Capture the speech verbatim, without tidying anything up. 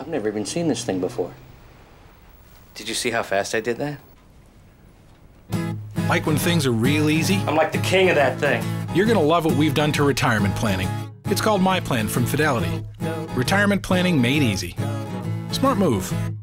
I've never even seen this thing before. Did you see how fast I did that? Like when things are real easy? I'm like the king of that thing. You're gonna love what we've done to retirement planning. It's called My Plan from Fidelity. Retirement planning made easy. Smart move.